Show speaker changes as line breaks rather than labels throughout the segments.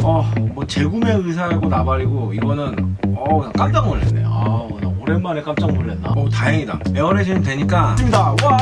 뭐 재구매 의사고 나발이고 이거는 깜짝 놀랐네. 나 오랜만에 깜짝 놀랐나. 다행이다. 에어레진 되니까 좋습니다. 와.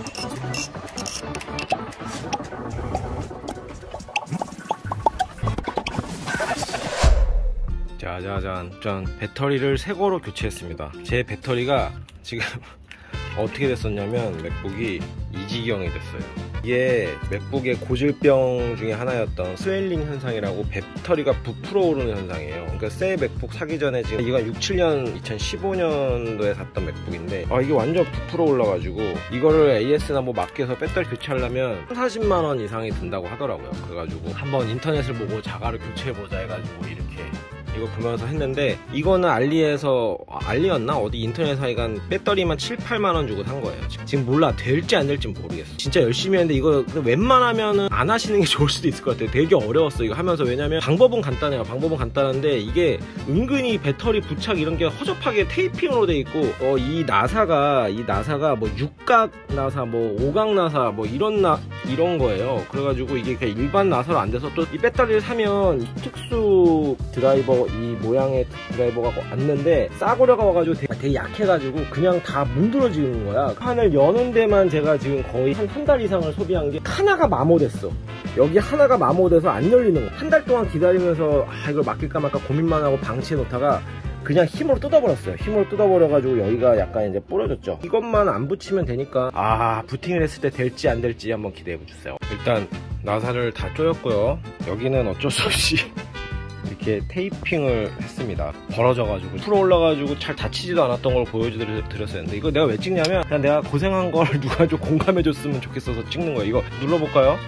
짜자잔, 전 배터리를 새 거로 교체했습니다. 제 배터리가 지금 어떻게 됐었냐면 맥북이 이 지경이 됐어요. 이게 맥북의 고질병 중에 하나였던 스웰링 현상이라고 배터리가 부풀어 오르는 현상이에요. 그러니까 새 맥북 사기 전에 지금 이건 2015년도에 샀던 맥북인데 이게 완전 부풀어 올라가지고 이거를 AS나 뭐 맡겨서 배터리 교체하려면 40만원 이상이 든다고 하더라고요. 그래가지고 한번 인터넷을 보고 자가를 교체해보자 해가지고 이렇게 이거 보면서 했는데, 이거는 알리에서 알리였나? 어디 인터넷 하여간 배터리만 7, 8만원 주고 산 거예요. 지금 몰라 될지 안 될지 모르겠어. 진짜 열심히 했는데 이거 웬만하면은 안 하시는 게 좋을 수도 있을 것 같아요. 되게 어려웠어 이거 하면서. 왜냐면 방법은 간단해요. 방법은 간단한데 이게 은근히 배터리 부착 이런 게 허접하게 테이핑으로 돼 있고 이 나사가 뭐 육각 나사 뭐 오각 나사 뭐 이런 거예요. 그래가지고 이게 그냥 일반 나사로 안 돼서, 또 이 배터리를 사면 이 특수 드라이버 이 모양의 드라이버가 왔는데 싸구려가 와가지고 되게 약해가지고 그냥 다 문드러지는 거야. 판을 여는 데만 제가 지금 거의 한 달 이상을 소비한 게, 하나가 마모됐어. 여기 하나가 마모돼서 안 열리는 거. 한 달 동안 기다리면서 이걸 맡길까 말까 고민만 하고 방치해 놓다가 그냥 힘으로 뜯어버렸어요. 힘으로 뜯어버려가지고 여기가 약간 이제 부러졌죠. 이것만 안 붙이면 되니까 부팅을 했을 때 될지 안 될지 한번 기대해주세요. 일단 나사를 다 조였고요. 여기는 어쩔 수 없이 이렇게 테이핑을 했습니다. 벌어져가지고 풀어 올라가지고 잘 다치지도 않았던 걸 보여드렸었는데, 이거 내가 왜 찍냐면 그냥 내가 고생한 걸 누가 좀 공감해줬으면 좋겠어서 찍는 거예요. 이거 눌러볼까요?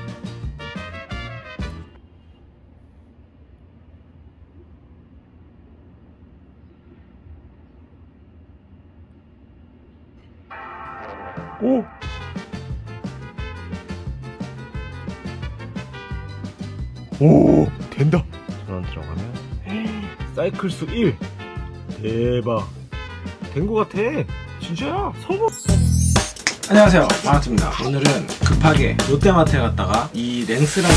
오 된다. 전원 들어가면 사이클 수 1. 대박. 된 거 같아. 진짜야. 성공. 안녕하세요, 반갑습니다. 오늘은 급하게 롯데마트에 갔다가 이 랭스라는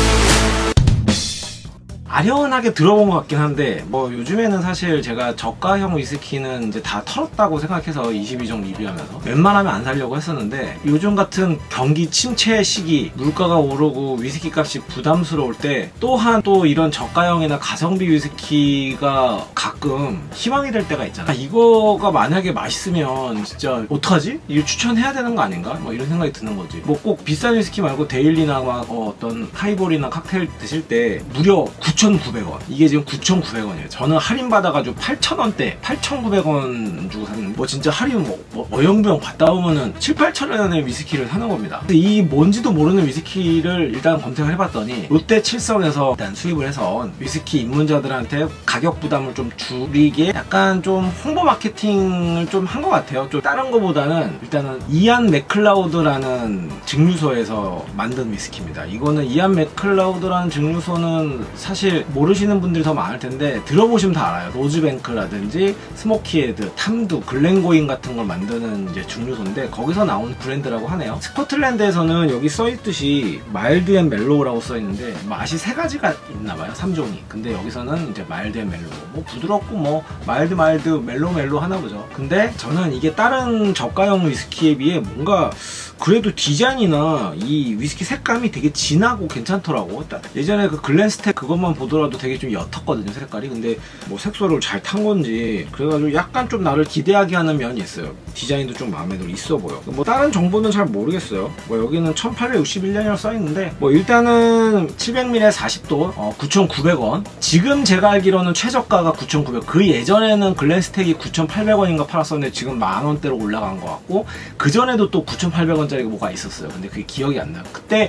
아련하게 들어본 것 같긴 한데, 뭐 요즘에는 사실 제가 저가형 위스키는 이제 다 털었다고 생각해서 22종 리뷰하면서 웬만하면 안 사려고 했었는데, 요즘 같은 경기 침체 시기, 물가가 오르고 위스키 값이 부담스러울 때 또한 또 이런 저가형이나 가성비 위스키가 가끔 희망이 될 때가 있잖아. 이거가 만약에 맛있으면 진짜 어떡하지? 이거 추천해야 되는 거 아닌가? 뭐 이런 생각이 드는 거지. 뭐 꼭 비싼 위스키 말고 데일리나 막 어떤 하이볼이나 칵테일 드실 때 무려 9,900원. 이게 지금 9,900원이에요. 저는 할인 받아가지고 8,000원대, 8,900원 주고 샀는데, 뭐 진짜 할인 뭐 어영부영 받다 보면은 7, 8,000원의 위스키를 사는 겁니다. 근데 이 뭔지도 모르는 위스키를 일단 검색을 해봤더니, 롯데 칠성에서 일단 수입을 해서 위스키 입문자들한테 가격 부담을 좀 줄이게 약간 좀 홍보 마케팅을 좀 한 것 같아요. 좀 다른 거보다는 일단은 이안 맥클라우드라는 증류소에서 만든 위스키입니다. 이거는 이안 맥클라우드라는 증류소는 사실 모르시는 분들이 더 많을 텐데, 들어보시면 다 알아요. 로즈뱅크라든지 스모키헤드, 탐두, 글렌고잉 같은 걸 만드는 이제 증류소인데, 거기서 나온 브랜드라고 하네요. 스코틀랜드에서는 여기 써있듯이 마일드 앤 멜로우라고 써있는데 맛이 3가지가 있나봐요. 3종이. 근데 여기서는 이제 마일드 앤 멜로우, 뭐 부드럽고 뭐 마일드 멜로 하나보죠. 근데 저는 이게 다른 저가형 위스키에 비해 뭔가 그래도 디자인이나 이 위스키 색감이 되게 진하고 괜찮더라고. 예전에 그 글렌스텍 그것만 보더라도 되게 좀 옅었거든요, 색깔이. 근데 뭐 색소를 잘 탄 건지 그래가지고 약간 좀 나를 기대하게 하는 면이 있어요. 디자인도 좀 마음에 들어 있어 보여. 뭐 다른 정보는 잘 모르겠어요. 뭐 여기는 1861년이라고 써있는데, 뭐 일단은 700ml에 40도 9,900원. 지금 제가 알기로는 최저가가 9,900원. 그 예전에는 글렌스텍이 9,800원인가 팔았었는데 지금 만원대로 올라간 것 같고, 그 전에도 또 9,800원짜리가 뭐가 있었어요. 근데 그게 기억이 안 나요. 그때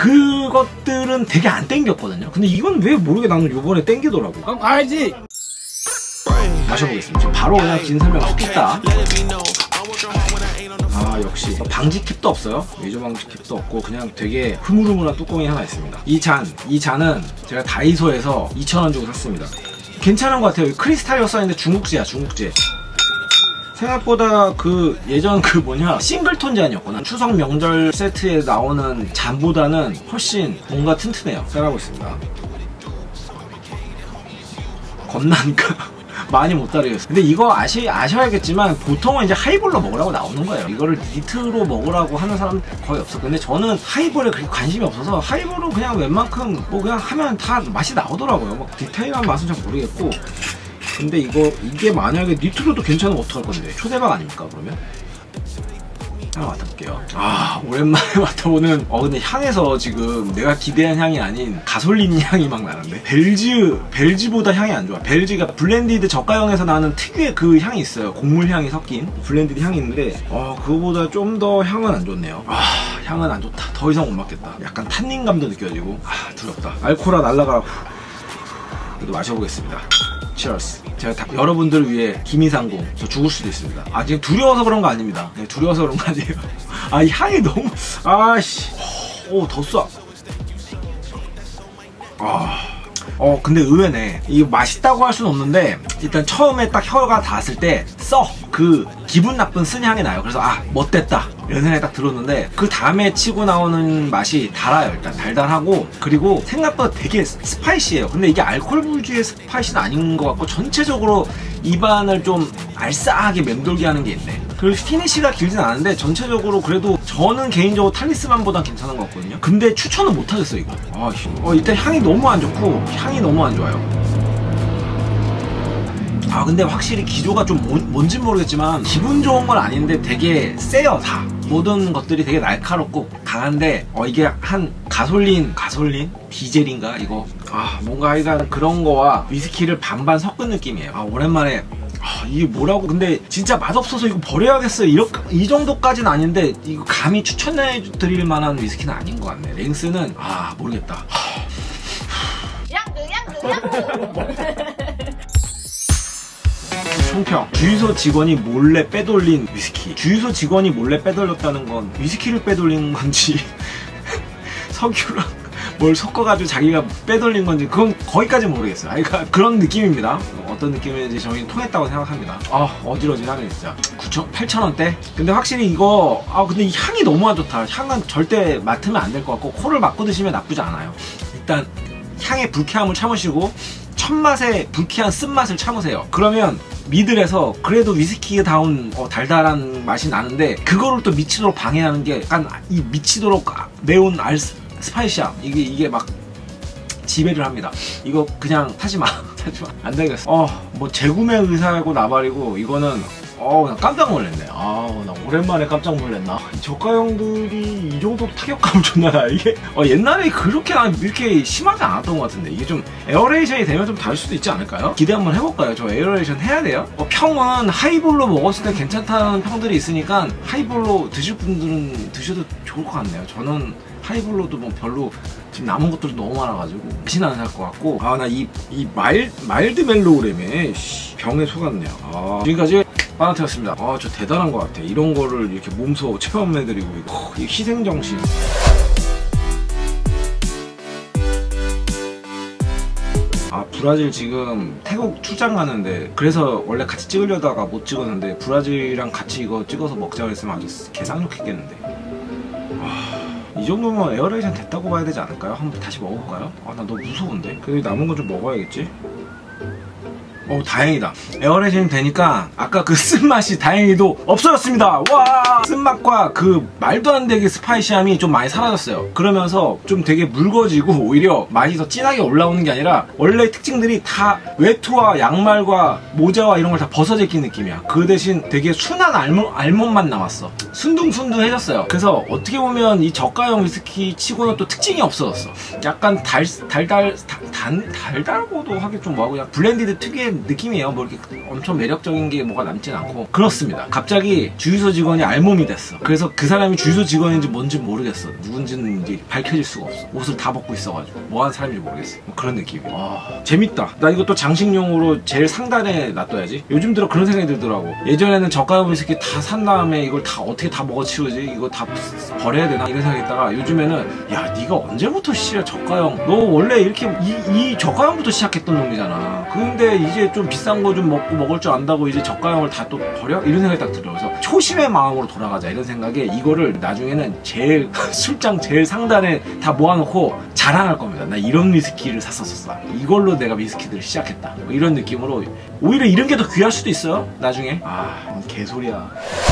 그것들은 되게 안 땡겼거든요. 근데 이건 왜 모르게 나는 요번에 땡기더라고. 그럼 가야지. 마셔보겠습니다. 바로 그냥 긴 설명 시켰다. 역시 방지 캡도 없어요. 외조 방지 캡도 없고 그냥 되게 흐물흐물한 뚜껑이 하나 있습니다. 이 잔은 제가 다이소에서 2,000원 주고 샀습니다. 괜찮은 것 같아요. 크리스탈이어 써있는데 중국제야, 중국제. 생각보다 그 예전 그 싱글톤 잔이었구나. 추석 명절 세트에 나오는 잔보다는 훨씬 뭔가 튼튼해요. 따라하고 있습니다. 겁나니까 많이 못 따르겠어요. 근데 이거 아셔야겠지만 보통은 이제 하이볼로 먹으라고 나오는 거예요. 이거를 니트로 먹으라고 하는 사람 거의 없어. 근데 저는 하이볼에 그렇게 관심이 없어서 하이볼은 그냥 웬만큼 뭐 그냥 하면 다 맛이 나오더라고요. 뭐 디테일한 맛은 잘 모르겠고. 근데 이게 만약에 니트로도 괜찮으면 어떡할 건데? 초대박 아닙니까 그러면? 한번 맡아볼게요. 아, 오랜만에 맡아보는 근데 향에서 지금 내가 기대한 향이 아닌 가솔린 향이 막 나는데 벨즈보다 향이 안 좋아. 벨즈가 블렌디드 저가형에서 나는 특유의 그 향이 있어요. 곡물 향이 섞인 블렌디드 향이 있는데 그거보다 좀 더 향은 안 좋네요. 향은 안 좋다. 더 이상 못 맡겠다. 약간 탄닌감도 느껴지고 두렵다. 알코올아 날라가. 그래도 마셔보겠습니다. 치얼스. 제가 여러분들을 위해 기미상공. 저 죽을 수도 있습니다. 지금 두려워서 그런 거 아닙니다. 네, 두려워서 그런 거 아니에요. 이 향이 너무 아씨. 더 쏴. 근데 의외네. 이거 맛있다고 할 수는 없는데 일단 처음에 딱 혀가 닿았을 때 그 기분 나쁜 쓴 향이 나요. 그래서 못됐다 이런 생각이 딱 들었는데 그 다음에 치고 나오는 맛이 달아요. 일단 달달하고 그리고 생각보다 되게 스파이시해요. 근데 이게 알코올 부주의 스파이시는 아닌 것 같고 전체적으로 입안을 좀 알싸하게 맴돌게 하는 게 있네. 그리고 피니쉬가 길진 않은데 전체적으로 그래도 저는 개인적으로 탈리스만보다 괜찮은 것 같거든요. 근데 추천은 못하겠어 이거. 일단 향이 너무 안 좋고 향이 너무 안 좋아요. 근데 확실히 기조가 좀 뭔진 모르겠지만 기분 좋은 건 아닌데 되게 세요. 다 모든 것들이 되게 날카롭고 강한데 이게 한 가솔린? 디젤인가 이거? 뭔가 하여간 그런 거와 위스키를 반반 섞은 느낌이에요. 오랜만에 이게 뭐라고. 근데 진짜 맛없어서 이거 버려야겠어요 이 정도까지는 아닌데 이거 감히 추천해 드릴 만한 위스키는 아닌 것 같네. 랭스는 모르겠다. 총평. 주유소 직원이 몰래 빼돌린 위스키. 주유소 직원이 몰래 빼돌렸다는 건 위스키를 빼돌린 건지 석유랑 뭘 섞어가지고 자기가 빼돌린 건지 그건 거기까지 모르겠어요. 그러니까 그런 느낌입니다. 어떤 느낌인지 저희는 통했다고 생각합니다. 어지러지하네 진짜. 8,000원대? 근데 확실히 이거 근데 이 향이 너무 안 좋다. 향은 절대 맡으면 안 될 것 같고 코를 막고 드시면 나쁘지 않아요. 일단 향의 불쾌함을 참으시고 첫맛의 불쾌한 쓴맛을 참으세요. 그러면 미들에서 그래도 위스키다운 달달한 맛이 나는데 그거를 또 미치도록 방해하는 게 약간 이 미치도록 매운 스파이시함 이게 막 지배를 합니다. 이거 그냥 사지마. 안 되겠어. 뭐 재구매 의사고 나발이고 이거는 나 깜짝 놀랐네. 나 오랜만에 깜짝 놀랐나. 저가형들이 이 정도 타격감을 줬나. 이게 옛날에 그렇게 이렇게 심하지 않았던 것 같은데 이게 좀 에어레이션이 되면 좀 다를 수도 있지 않을까요? 기대 한번 해볼까요? 저 에어레이션 해야 돼요? 평은 하이볼로 먹었을 때 괜찮다는 평들이 있으니까 하이볼로 드실 분들은 드셔도 좋을 것 같네요. 저는 하이볼로도 뭐 별로 지금 남은 것들도 너무 많아가지고 맛이 안 살 것 같고 나 이 마일드 멜로우램에 병에 속았네요. 지금까지 빠나트였습니다. 저 대단한 것 같아. 이런 거를 이렇게 몸소 체험해드리고 이 희생정신. 브라질 지금 태국 출장 가는데 그래서 원래 같이 찍으려다가 못 찍었는데 브라질이랑 같이 이거 찍어서 먹자고 했으면 아주 개쌍욕했겠는데. 이 정도면 에어레이션 됐다고 봐야 되지 않을까요? 한번 다시 먹어볼까요? 나 너무 무서운데? 그래도 남은 건 좀 먹어야겠지? 다행이다. 에어레이션이 되니까 아까 그 쓴맛이 다행히도 없어졌습니다. 와! 쓴맛과 그 말도 안 되게 스파이시함이 좀 많이 사라졌어요. 그러면서 좀 되게 묽어지고 오히려 맛이 더 진하게 올라오는 게 아니라 원래 특징들이 다 외투와 양말과 모자와 이런 걸 다 벗어져 낀 느낌이야. 그 대신 되게 순한 알몸만 남았어. 순둥순둥해졌어요. 그래서 어떻게 보면 이 저가형 위스키 치고는 또 특징이 없어졌어. 약간 달달고도 하기 좀 뭐하고 그냥 블렌디드 특유의 느낌이에요. 뭐 이렇게 엄청 매력적인 게 뭐가 남진 않고 그렇습니다. 갑자기 주유소 직원이 알몸이 됐어. 그래서 그 사람이 주유소 직원인지 뭔지 모르겠어. 누군지는 이제 밝혀질 수가 없어. 옷을 다 벗고 있어가지고 뭐하는 사람인지 모르겠어. 뭐 그런 느낌이야. 재밌다. 나 이것도 장식용으로 제일 상단에 놔둬야지. 요즘 들어 그런 생각이 들더라고. 예전에는 저가형 위스키 다 산 다음에 이걸 다 어떻게 다 먹어치우지? 이거 다 버려야 되나? 이런 생각이 했다가 요즘에는 야 네가 언제부터 저가형 너 원래 이렇게 이 저가형부터 시작했던 놈이잖아. 근데 이제 좀 비싼 거 좀 먹을 줄 안다고 이제 저가형을 다 또 버려? 이런 생각이 딱 들어요. 그래서 초심의 마음으로 돌아가자 이런 생각에 이거를 나중에는 제일 술장 제일 상단에 다 모아놓고 자랑할 겁니다. 나 이런 위스키를 샀었어. 이걸로 내가 위스키들을 시작했다. 뭐 이런 느낌으로 오히려 이런 게 더 귀할 수도 있어요. 나중에. 아, 개소리야.